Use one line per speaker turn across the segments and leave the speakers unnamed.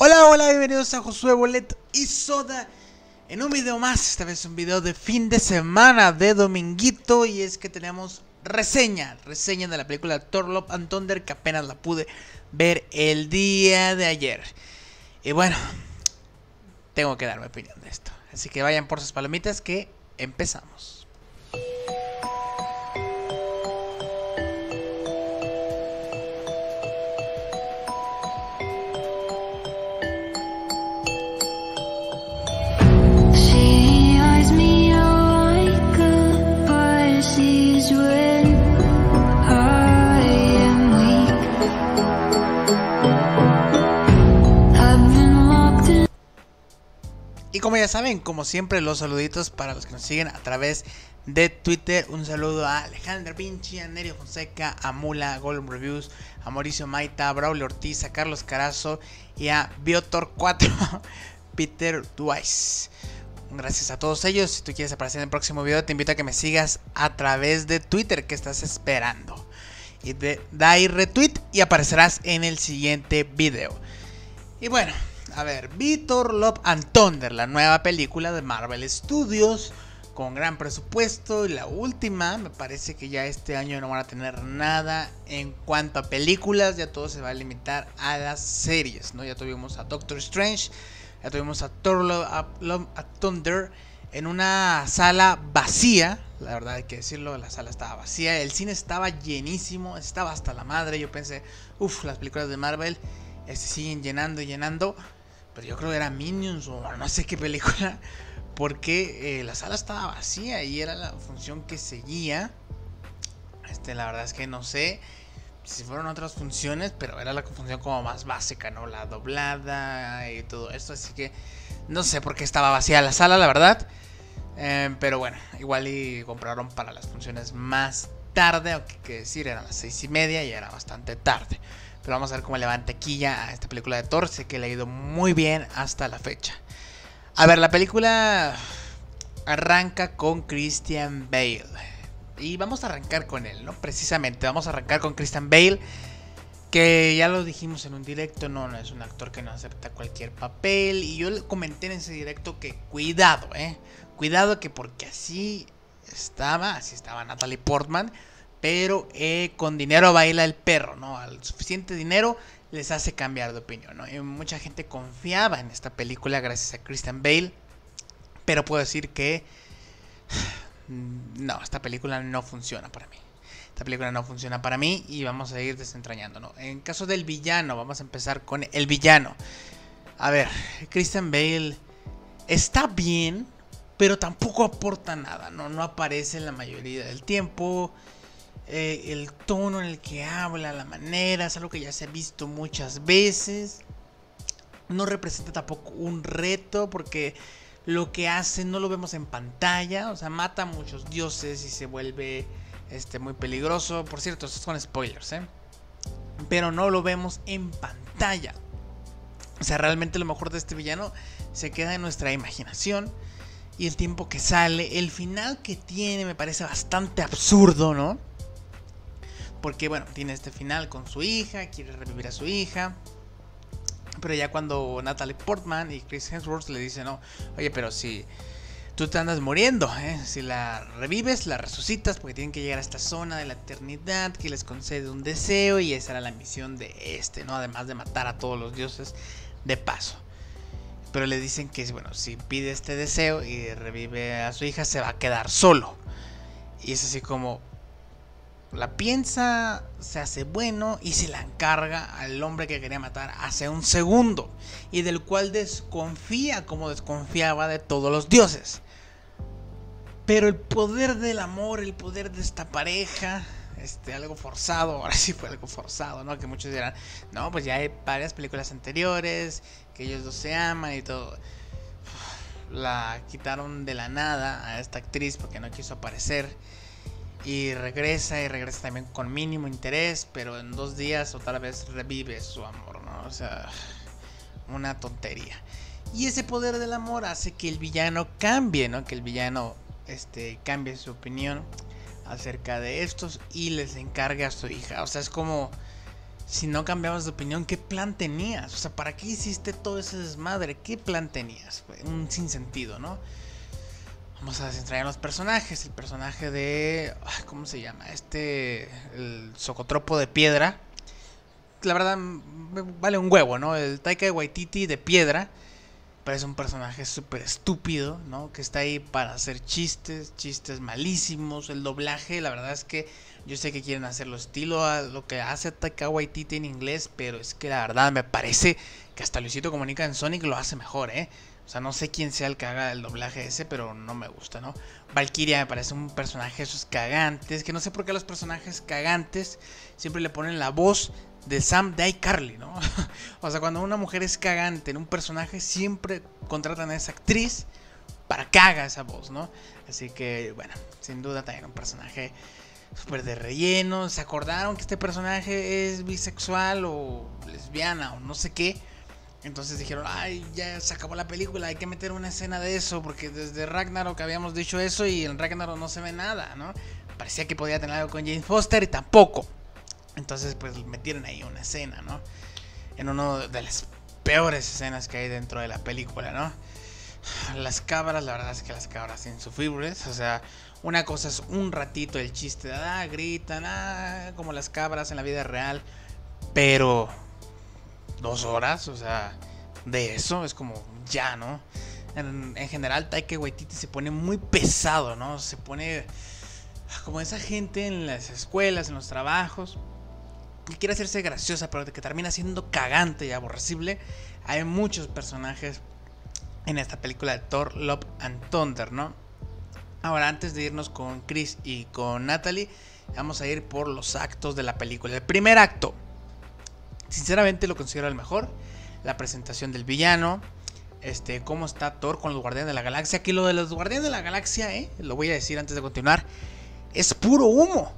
Hola, hola, bienvenidos a Josué Boleto y Soda en un video más, esta vez un video de fin de semana de dominguito. Y es que tenemos reseña de la película Thor Love and Thunder, que apenas la pude ver el día de ayer. Y bueno, tengo que dar mi opinión de esto, así que vayan por sus palomitas que empezamos. Y como ya saben, como siempre, los saluditos para los que nos siguen a través de Twitter. Un saludo a Alejandra Vinci, a Nerio Fonseca, a Mula, a Golem Reviews, a Mauricio Maita, a Braulio Ortiz, a Carlos Carazo y a Biotor 4 Peter Duais. Gracias a todos ellos. Si tú quieres aparecer en el próximo video, te invito a que me sigas a través de Twitter. ¿Qué estás esperando? Y da ahí retweet y aparecerás en el siguiente video. Y bueno, a ver, Thor Love and Thunder, la nueva película de Marvel Studios, con gran presupuesto. Y la última, me parece que ya este año no van a tener nada en cuanto a películas. Ya todo se va a limitar a las series, ¿no? Ya tuvimos a Doctor Strange, ya tuvimos a Thor Love and Thunder en una sala vacía. La verdad hay que decirlo, la sala estaba vacía, el cine estaba llenísimo, estaba hasta la madre. Yo pensé, uff, las películas de Marvel siguen llenando y llenando. Pero yo creo que era Minions o no sé qué película, porque la sala estaba vacía y era la función que seguía. La verdad es que no sé si fueron otras funciones, pero era la función como más básica, ¿no? La doblada y todo esto. Así que no sé por qué estaba vacía la sala, la verdad. Pero bueno, igual y compraron para las funciones más tarde, aunque hay que decir, eran las 6:30 y era bastante tarde. Pero vamos a ver cómo le va en taquilla a esta película de Thor. Sé que le ha ido muy bien hasta la fecha. A ver, la película arranca con Christian Bale. Y vamos a arrancar con él, ¿no? Precisamente, vamos a arrancar con Christian Bale, que ya lo dijimos en un directo, no es un actor que no acepta cualquier papel. Y yo le comenté en ese directo que cuidado, cuidado, que porque así estaba Natalie Portman. Pero con dinero baila el perro, ¿no? Al suficiente dinero les hace cambiar de opinión, ¿no? Y mucha gente confiaba en esta película gracias a Christian Bale. Pero puedo decir que no, esta película no funciona para mí. Esta película no funciona para mí y vamos a ir desentrañando, ¿no? En caso del villano, vamos a empezar con el villano. A ver, Christian Bale está bien, pero tampoco aporta nada, ¿no? No aparece la mayoría del tiempo. El tono en el que habla, la manera, es algo que ya se ha visto muchas veces. No representa tampoco un reto, porque lo que hace no lo vemos en pantalla. O sea, mata a muchos dioses y se vuelve muy peligroso. Por cierto, estos son spoilers, pero no lo vemos en pantalla. O sea, realmente lo mejor de este villano se queda en nuestra imaginación y el tiempo que sale. El final que tiene me parece bastante absurdo, ¿no? Porque bueno, tiene este final con su hija, quiere revivir a su hija. Pero ya cuando Natalie Portman y Chris Hemsworth le dicen, no, oye, pero si tú te andas muriendo, si la revives, la resucitas, porque tienen que llegar a esta zona de la eternidad que les concede un deseo. Y esa era la misión de ¿no? Además de matar a todos los dioses de paso. Pero le dicen que, bueno, si pide este deseo y revive a su hija, se va a quedar solo. Y es así como la piensa, se hace bueno y se la encarga al hombre que quería matar hace un segundo, y del cual desconfía como desconfiaba de todos los dioses. Pero el poder del amor, el poder de esta pareja, algo forzado, ahora sí fue algo forzado, ¿no? Que muchos dirán, no, pues ya hay varias películas anteriores que ellos dos se aman y todo. La quitaron de la nada a esta actriz porque no quiso aparecer. Y regresa también con mínimo interés, pero en 2 días otra vez revive su amor, ¿no? O sea, una tontería. Y ese poder del amor hace que el villano cambie, ¿no? Que el villano cambie su opinión acerca de estos y les encargue a su hija. O sea, es como si no cambiabas de opinión, ¿qué plan tenías? O sea, ¿para qué hiciste todo ese desmadre? ¿Qué plan tenías? Un sinsentido, ¿no? Vamos a desentrañar los personajes. El personaje de... ¿cómo se llama? El socotropo de piedra. La verdad, me vale un huevo, ¿no? El Taika Waititi de piedra. Parece un personaje súper estúpido, ¿no? Que está ahí para hacer chistes malísimos. El doblaje, la verdad es que yo sé que quieren hacerlo estilo a lo que hace Taika Waititi en inglés, pero es que la verdad me parece que hasta Luisito Comunica en Sonic lo hace mejor, ¿eh? O sea, no sé quién sea el que haga el doblaje ese, pero no me gusta, ¿no? Valkyria me parece un personaje esos cagantes, que no sé por qué a los personajes cagantes siempre le ponen la voz de Sam de iCarly, ¿no? O sea, cuando una mujer es cagante en un personaje, siempre contratan a esa actriz para que haga esa voz, ¿no? Así que, bueno, sin duda también un personaje súper de relleno. ¿Se acordaron que este personaje es bisexual o lesbiana o no sé qué? Entonces dijeron, ay, ya se acabó la película, hay que meter una escena de eso, porque desde Ragnarok habíamos dicho eso y en Ragnarok no se ve nada, ¿no? Parecía que podía tener algo con Jane Foster y tampoco. Entonces pues metieron ahí una escena, ¿no? En una de las peores escenas que hay dentro de la película, ¿no? Las cabras, la verdad es que las cabras insufribles. O sea, una cosa es un ratito el chiste de, gritan, como las cabras en la vida real. Pero 2 horas, o sea, de eso es como ya, ¿no? En general Taika Waititi se pone muy pesado, ¿no? Se pone como esa gente en las escuelas, en los trabajos, que quiere hacerse graciosa, pero que termina siendo cagante y aborrecible. Hay muchos personajes en esta película de Thor, Love and Thunder, ¿no? Ahora, antes de irnos con Chris y con Natalie, vamos a ir por los actos de la película. El primer acto, sinceramente lo considero el mejor. La presentación del villano, cómo está Thor con los Guardianes de la Galaxia. Que lo de los Guardianes de la Galaxia, lo voy a decir antes de continuar, es puro humo.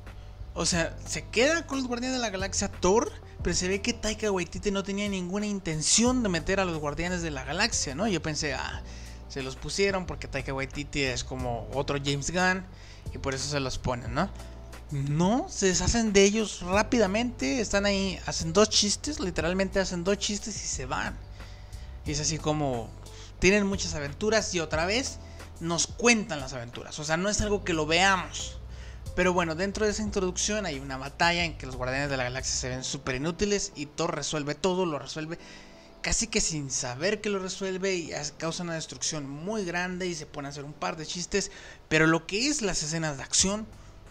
O sea, se queda con los Guardianes de la Galaxia Thor, pero se ve que Taika Waititi no tenía ninguna intención de meter a los Guardianes de la Galaxia, ¿no? Yo pensé, se los pusieron porque Taika Waititi es como otro James Gunn y por eso se los ponen, ¿no? No, se deshacen de ellos rápidamente, están ahí, hacen 2 chistes, literalmente hacen 2 chistes y se van. Y es así como, tienen muchas aventuras y otra vez nos cuentan las aventuras, o sea, no es algo que lo veamos. Pero bueno, dentro de esa introducción hay una batalla en que los Guardianes de la Galaxia se ven súper inútiles y Thor resuelve todo, lo resuelve casi que sin saber que lo resuelve y causa una destrucción muy grande y se pone a hacer un par de chistes. Pero lo que es las escenas de acción,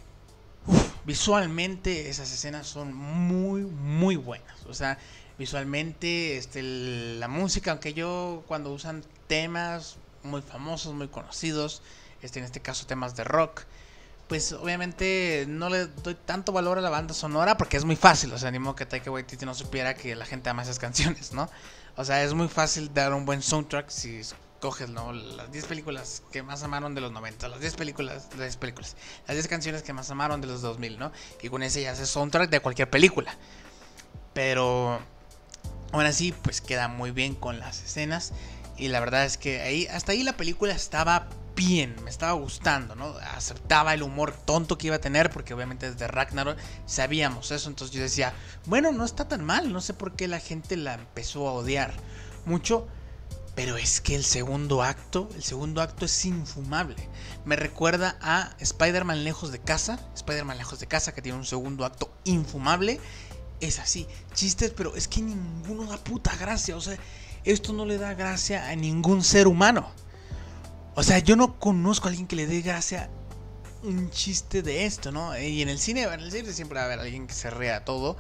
visualmente esas escenas son muy, muy buenas. O sea, visualmente la música, aunque yo cuando usan temas muy famosos, muy conocidos, en este caso temas de rock, pues obviamente no le doy tanto valor a la banda sonora porque es muy fácil. O sea, ni modo que Taika Waititi no supiera que la gente ama esas canciones, ¿no? O sea, es muy fácil dar un buen soundtrack si coges, ¿no? Las 10 películas que más amaron de los 90, las 10 canciones que más amaron de los 2000, ¿no? Y con ese ya haces soundtrack de cualquier película. Pero aún así, pues queda muy bien con las escenas. Y la verdad es que hasta ahí la película estaba bien, me estaba gustando, ¿no? Aceptaba el humor tonto que iba a tener, porque obviamente desde Ragnarok sabíamos eso. Entonces yo decía, bueno, no está tan mal, no sé por qué la gente la empezó a odiar mucho. Pero es que el segundo acto es infumable. Me recuerda a Spider-Man Lejos de Casa. Spider-Man Lejos de Casa, que tiene un segundo acto infumable. Es así, chistes, pero es que ninguno da puta gracia. O sea, esto no le da gracia a ningún ser humano. O sea, yo no conozco a alguien que le dé gracia un chiste de esto, ¿no? Y en el cine siempre va a haber alguien que se ría a todo.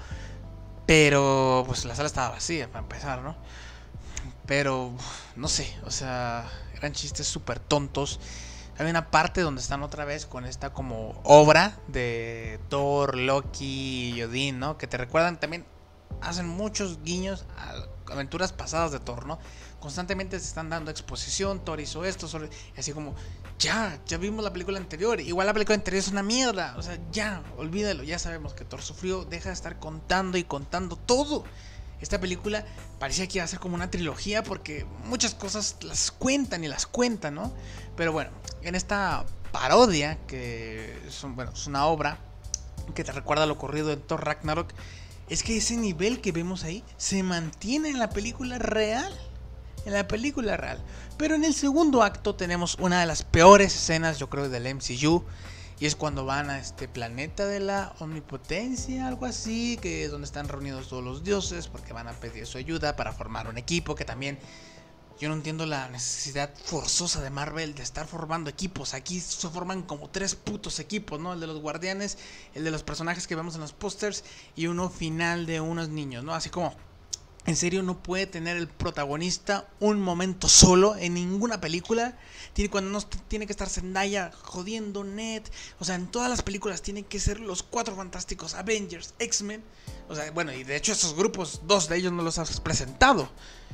Pero pues la sala estaba vacía para empezar, ¿no? Pero no sé, o sea, eran chistes súper tontos. Hay una parte donde están otra vez con esta como obra de Thor, Loki y Odín, ¿no? Que te recuerdan también, hacen muchos guiños a aventuras pasadas de Thor, ¿no? Constantemente se están dando exposición, Thor hizo esto, y así como, ya vimos la película anterior, igual la película anterior es una mierda, o sea, ya, olvídalo, ya sabemos que Thor sufrió, deja de estar contando y contando todo. Esta película parecía que iba a ser como una trilogía porque muchas cosas las cuentan y las cuentan, ¿no? Pero bueno, en esta parodia, que es una obra que te recuerda lo ocurrido en Thor Ragnarok, es que ese nivel que vemos ahí se mantiene en la película real. En la película real. Pero en el segundo acto tenemos una de las peores escenas, yo creo, del MCU. Y es cuando van a este planeta de la omnipotencia, algo así, que es donde están reunidos todos los dioses, porque van a pedir su ayuda para formar un equipo. Que también yo no entiendo la necesidad forzosa de Marvel de estar formando equipos. Aquí se forman como 3 putos equipos, ¿no? El de los guardianes, el de los personajes que vemos en los pósters y uno final de unos niños, ¿no? Así como, en serio, no puede tener el protagonista un momento solo en ninguna película. Cuando no tiene que estar Zendaya jodiendo, Ned. O sea, en todas las películas tienen que ser los 4 fantásticos, Avengers, X-Men. O sea, bueno, y de hecho esos grupos, 2 de ellos no los has presentado.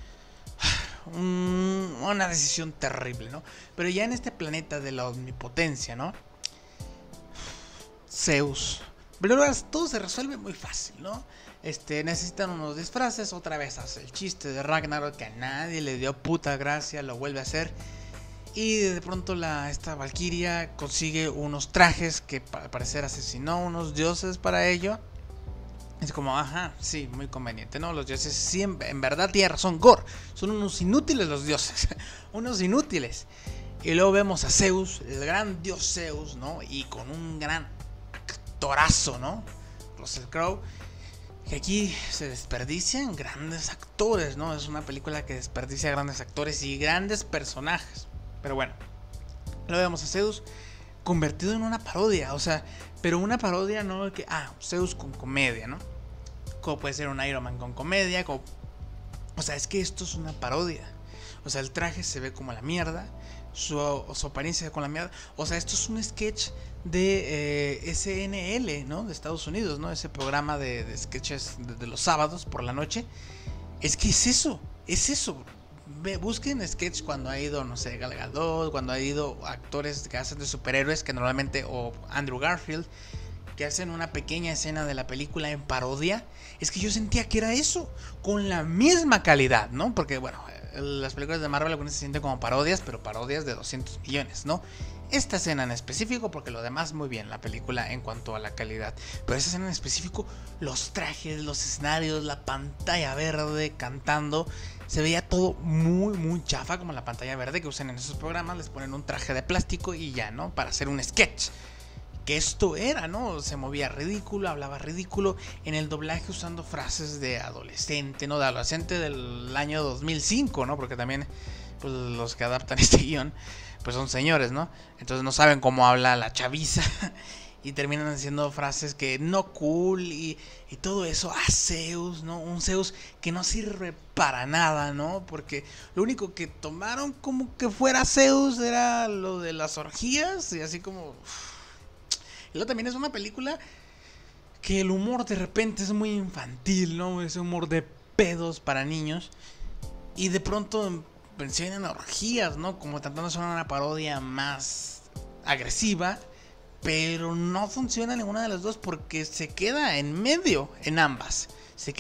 Una decisión terrible, ¿no? Pero ya en este planeta de la omnipotencia, ¿no? Zeus. Pero todo se resuelve muy fácil, ¿no? Necesitan unos disfraces. Otra vez hace el chiste de Ragnarok que a nadie le dio puta gracia. Lo vuelve a hacer. Y de pronto esta Valkyria consigue unos trajes que al parecer asesinó unos dioses para ello. Es como, ajá, sí, muy conveniente, ¿no? Los dioses sí, en verdad tiene razón Gore. Son unos inútiles los dioses. Unos inútiles. Y luego vemos a Zeus, el gran dios Zeus, ¿no? Y con un gran actorazo, ¿no? Russell Crowe. Que aquí se desperdician grandes actores, ¿no? Es una película que desperdicia grandes actores y grandes personajes. Pero bueno, lo vemos a Zeus convertido en una parodia, o sea, pero una parodia no que, Zeus con comedia, ¿no? Como puede ser un Iron Man con comedia, o sea, es que esto es una parodia. O sea, el traje se ve como la mierda, su apariencia se ve como la mierda. O sea, esto es un sketch de SNL, ¿no? De Estados Unidos, ¿no? Ese programa de sketches de los sábados por la noche. Es que es eso. Busquen sketch cuando ha ido, no sé, Gal Gadot, cuando ha ido actores que hacen de superhéroes, que normalmente, o Andrew Garfield, que hacen una pequeña escena de la película en parodia. Es que yo sentía que era eso, con la misma calidad, ¿no? Porque, bueno, las películas de Marvel algunas se sienten como parodias, pero parodias de 200 millones, ¿no? Esta escena en específico, porque lo demás muy bien, la película en cuanto a la calidad. Pero esa escena en específico, los trajes, los escenarios, la pantalla verde cantando, se veía todo muy, muy chafa, como la pantalla verde que usan en esos programas. Les ponen un traje de plástico y ya, ¿no? Para hacer un sketch. Que esto era, ¿no? Se movía ridículo, hablaba ridículo. En el doblaje usando frases de adolescente, ¿no? De adolescente del año 2005, ¿no? Porque también, pues, los que adaptan este guión, pues son señores, ¿no? Entonces no saben cómo habla la chaviza. Y terminan haciendo frases que no cool y todo eso a Zeus, ¿no? Un Zeus que no sirve para nada, ¿no? Porque lo único que tomaron como que fuera Zeus era lo de las orgías y así como... Y luego también es una película que el humor de repente es muy infantil, ¿no? Ese humor de pedos para niños. Y de pronto mencionan orgías, ¿no? Como tratando de ser una parodia más agresiva. Pero no funciona ninguna de las dos porque se queda en medio en ambas.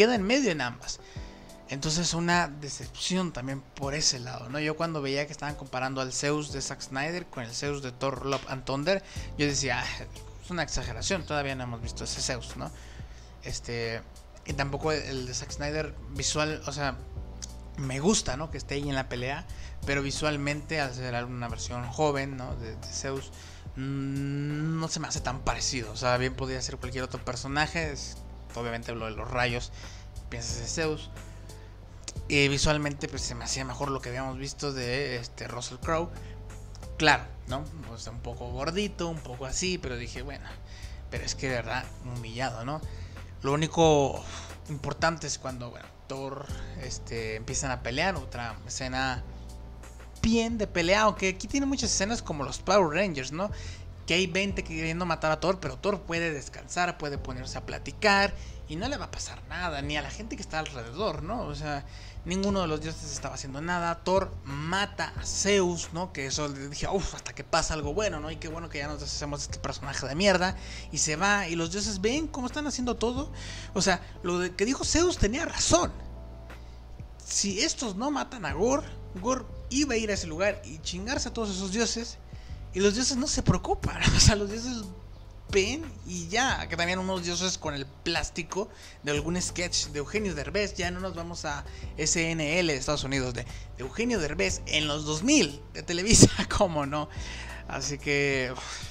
Entonces una decepción también por ese lado, ¿no? Yo cuando veía que estaban comparando al Zeus de Zack Snyder con el Zeus de Thor Love and Thunder, yo decía, es una exageración, todavía no hemos visto ese Zeus, ¿no? Y tampoco el de Zack Snyder visual, o sea, me gusta, ¿no? Que esté ahí en la pelea, pero visualmente al ser una versión joven, ¿no? De Zeus, no se me hace tan parecido. O sea, bien podría ser cualquier otro personaje. Obviamente lo de los rayos, piensas en Zeus. Y visualmente pues se me hacía mejor lo que habíamos visto de Russell Crowe. Claro, ¿no? O sea, un poco gordito, un poco así, pero dije, bueno, pero es que de verdad humillado, ¿no? Lo único importante es cuando, bueno, Thor empiezan a pelear. Otra escena bien de pelea, aunque aquí tiene muchas escenas como los Power Rangers, ¿no? Que hay 20 queriendo matar a Thor, pero Thor puede descansar, puede ponerse a platicar y no le va a pasar nada, ni a la gente que está alrededor, ¿no? O sea, ninguno de los dioses estaba haciendo nada. Thor mata a Zeus, ¿no? Que eso le dije, uff, hasta que pasa algo bueno, ¿no? Y qué bueno que ya nos deshacemos de este personaje de mierda. Y se va, y los dioses ven cómo están haciendo todo. O sea, lo que dijo Zeus tenía razón. Si estos no matan a Gore iba a ir a ese lugar y chingarse a todos esos dioses. Y los dioses no se preocupan. O sea, los dioses ven y ya, que también unos dioses con el plástico de algún sketch de Eugenio Derbez. Ya no nos vamos a SNL de Estados Unidos, de Eugenio Derbez en los 2000 de Televisa, cómo no. Así que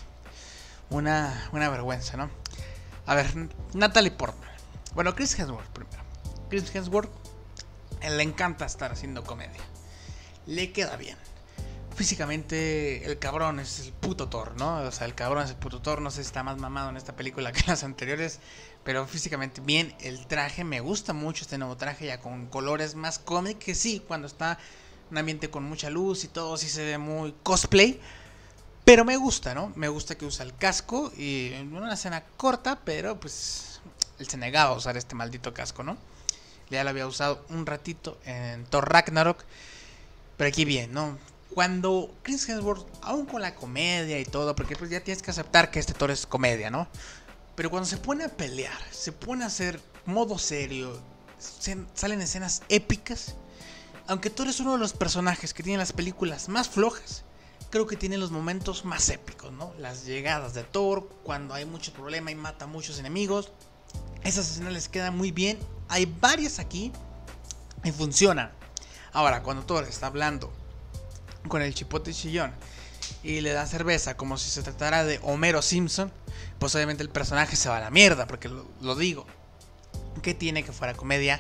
una vergüenza, ¿no? A ver, Natalie Portman. Bueno, Chris Hemsworth primero. Chris Hemsworth le encanta estar haciendo comedia, le queda bien. Físicamente el cabrón es el puto Thor, ¿no? O sea, el cabrón es el puto Thor. No sé si está más mamado en esta película que en las anteriores, pero físicamente bien. El traje, me gusta mucho este nuevo traje, ya con colores más cómic, que sí, cuando está un ambiente con mucha luz y todo, sí se ve muy cosplay. Pero me gusta, ¿no? Me gusta que usa el casco y en una escena corta, pero pues él se negaba a usar este maldito casco, ¿no? Ya lo había usado un ratito en Thor Ragnarok, pero aquí bien, ¿no? Cuando Chris Hemsworth, aún con la comedia y todo, porque pues ya tienes que aceptar que este Thor es comedia, ¿no? Pero cuando se pone a pelear, se pone a hacer modo serio, salen escenas épicas. Aunque Thor es uno de los personajes que tiene las películas más flojas, creo que tiene los momentos más épicos, ¿no? Las llegadas de Thor, cuando hay mucho problema y mata a muchos enemigos. Esas escenas les quedan muy bien. Hay varias aquí y funcionan. Ahora, cuando Thor está hablando con el chipote chillón y le da cerveza como si se tratara de Homero Simpson, pues obviamente el personaje se va a la mierda, porque lo digo. ¿Qué tiene que fuera comedia?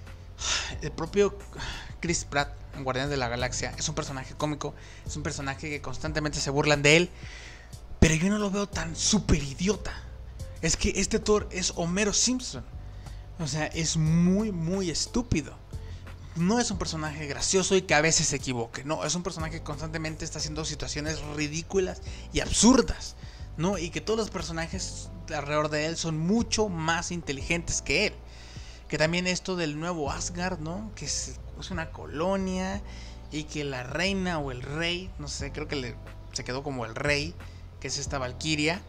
El propio Chris Pratt en Guardianes de la Galaxia es un personaje cómico, es un personaje que constantemente se burlan de él, pero yo no lo veo tan súper idiota. Es que este Thor es Homero Simpson, o sea, es muy estúpido. No es un personaje gracioso y que a veces se equivoque, no, es un personaje que constantemente está haciendo situaciones ridículas y absurdas, ¿no? Y que todos los personajes alrededor de él son mucho más inteligentes que él. Que también esto del nuevo Asgard, ¿no? Que es una colonia y que la reina o el rey, no sé, creo que se quedó como el rey, que es esta Valkyria,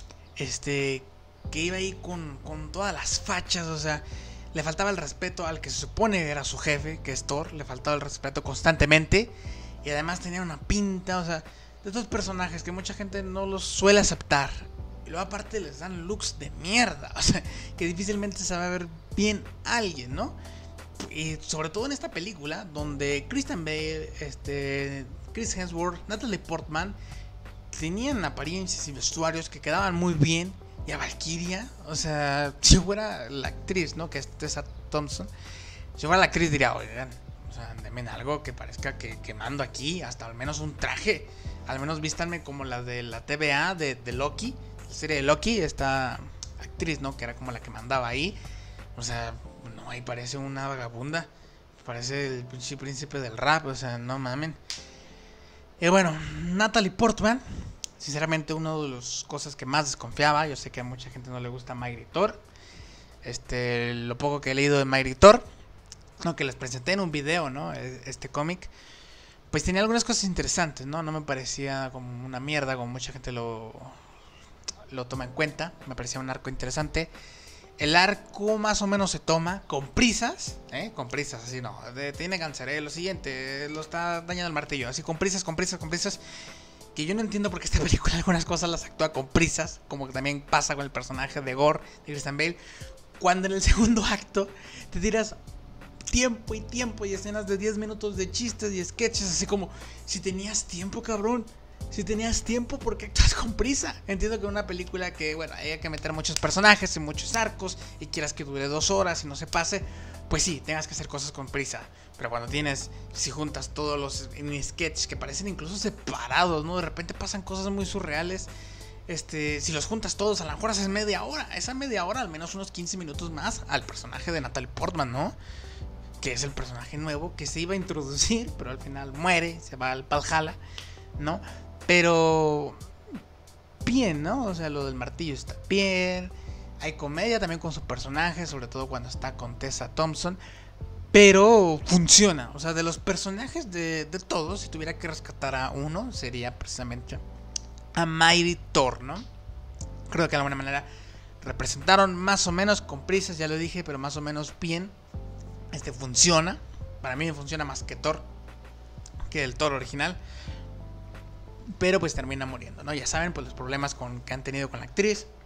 que iba ahí con todas las fachas, o sea, le faltaba el respeto al que se supone era su jefe, que es Thor, le faltaba el respeto constantemente y además tenía una pinta, o sea, de estos personajes que mucha gente no los suele aceptar. Y luego aparte les dan looks de mierda, o sea, que difícilmente se va a ver bien alguien, ¿no? Y sobre todo en esta película, donde Christian Bale, Chris Hemsworth, Natalie Portman tenían apariencias y vestuarios que quedaban muy bien. Y a Valkyria, o sea, si fuera la actriz, ¿no? Que es Tessa Thompson, si fuera la actriz diría, oigan, o sea, denme algo que parezca que mando aquí, hasta al menos un traje, al menos vístanme como la de la TVA de Loki, la serie de Loki, esta actriz, ¿no? Que era como la que mandaba ahí, o sea, no, ahí parece una vagabunda, parece el príncipe del rap, o sea, no mamen. Y bueno, Natalie Portman, sinceramente, una de las cosas que más desconfiaba, yo sé que a mucha gente no le gusta Mighty Thor, lo poco que he leído de Mighty Thor, no, que les presenté en un video, ¿no? Este cómic, pues tenía algunas cosas interesantes, ¿no? No me parecía como una mierda, como mucha gente lo toma en cuenta, me parecía un arco interesante. El arco más o menos se toma con prisas, así no, tiene cáncer, lo siguiente, lo está dañando el martillo, así con prisas. Que yo no entiendo por qué esta película algunas cosas las actúa con prisas, como que también pasa con el personaje de Gore, de Christian Bale, cuando en el segundo acto te tiras tiempo y escenas de 10 minutos de chistes y sketches, así como, si tenías tiempo, cabrón, si tenías tiempo, ¿por qué actúas con prisa? Entiendo que en una película que, bueno, hay que meter muchos personajes y muchos arcos y quieras que dure 2 horas y no se pase, pues sí, tengas que hacer cosas con prisa. Pero cuando si juntas todos los sketches que parecen incluso separados, ¿no? De repente pasan cosas muy surreales. Si los juntas todos, a lo mejor haces media hora. Esa media hora, al menos unos 15 minutos más al personaje de Natalie Portman, ¿no? Que es el personaje nuevo que se iba a introducir, pero al final muere, se va al Valhalla, ¿no? Pero bien, ¿no? O sea, lo del martillo está bien. Hay comedia también con su personaje, sobre todo cuando está con Tessa Thompson. Pero funciona, o sea, de los personajes de todos, si tuviera que rescatar a uno, sería precisamente a Mighty Thor, ¿no? Creo que de alguna manera representaron más o menos con prisas, ya lo dije, pero más o menos bien. Funciona, para mí funciona más que Thor, que el Thor original. Pero pues termina muriendo, ¿no? Ya saben, pues los problemas que han tenido con la actriz.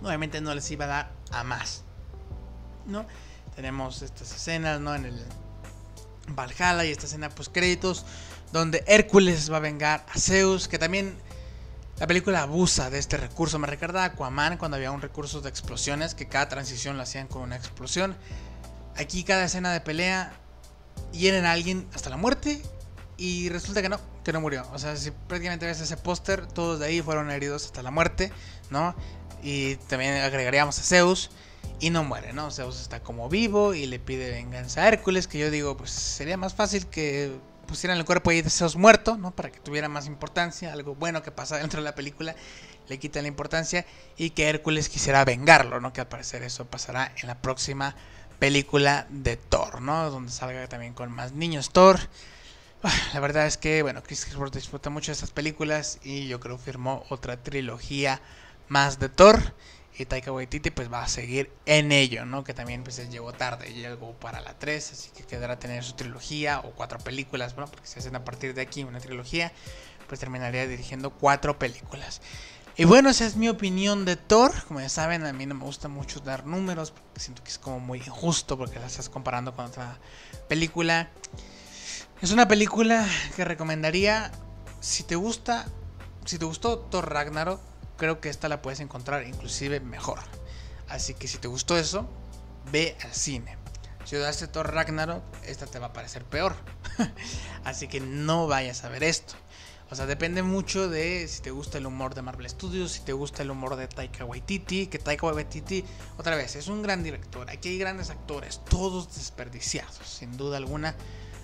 obviamente no les iba a dar a más, ¿no? Tenemos estas escenas, ¿no? En el Valhalla y esta escena post créditos donde Hércules va a vengar a Zeus, que también la película abusa de este recurso. Me recuerda a Aquaman cuando había un recurso de explosiones, que cada transición lo hacían con una explosión. Aquí cada escena de pelea hieren a alguien hasta la muerte y resulta que no murió. O sea, si prácticamente ves ese póster, todos de ahí fueron heridos hasta la muerte, ¿no? Y también agregaríamos a Zeus y no muere, ¿no? Zeus está como vivo y le pide venganza a Hércules, que yo digo, pues sería más fácil que pusieran el cuerpo ahí de Zeus muerto, ¿no? Para que tuviera más importancia, algo bueno que pasa dentro de la película, le quitan la importancia y que Hércules quisiera vengarlo, ¿no? Que al parecer eso pasará en la próxima película de Thor, ¿no? Donde salga también con más niños Thor. La verdad es que, bueno, Chris Hemsworth disfruta mucho de estas películas y yo creo que firmó otra trilogía más de Thor. Y Taika Waititi pues va a seguir en ello, ¿no? Que también pues llegó tarde, llegó para la 3, así que quedará tener su trilogía o 4 películas, ¿no? Porque si hacen a partir de aquí una trilogía, pues terminaría dirigiendo 4 películas. Y bueno, esa es mi opinión de Thor. Como ya saben, a mí no me gusta mucho dar números, porque siento que es como muy injusto, porque la estás comparando con otra película. Es una película que recomendaría, si te gustó Thor Ragnarok, creo que esta la puedes encontrar inclusive mejor. Así que si te gustó eso, ve al cine. Si odiaste Thor Ragnarok, esta te va a parecer peor. Así que no vayas a ver esto. O sea, depende mucho de si te gusta el humor de Marvel Studios, si te gusta el humor de Taika Waititi. Que Taika Waititi, otra vez, es un gran director. Aquí hay grandes actores, todos desperdiciados, sin duda alguna.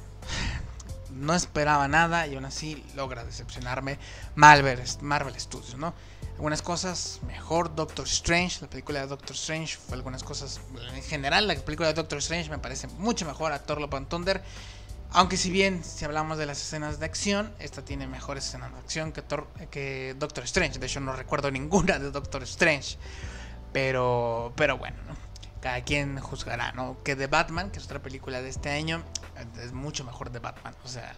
No esperaba nada y aún así logra decepcionarme Marvel Studios, ¿no? Algunas cosas mejor. Doctor Strange, la película de Doctor Strange fue algunas cosas, en general la película de Doctor Strange me parece mucho mejor a Thor Love and Thunder. Aunque si bien, si hablamos de las escenas de acción, esta tiene mejores escenas de acción que Doctor Strange. De hecho no recuerdo ninguna de Doctor Strange. Pero bueno, ¿no? Cada quien juzgará, ¿no? Que The Batman, que es otra película de este año, es mucho mejor de Batman. O sea,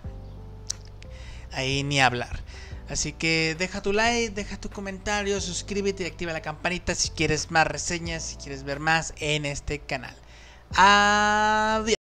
ahí ni hablar. Así que deja tu like, deja tu comentario, suscríbete y activa la campanita si quieres más reseñas, si quieres ver más en este canal. Adiós.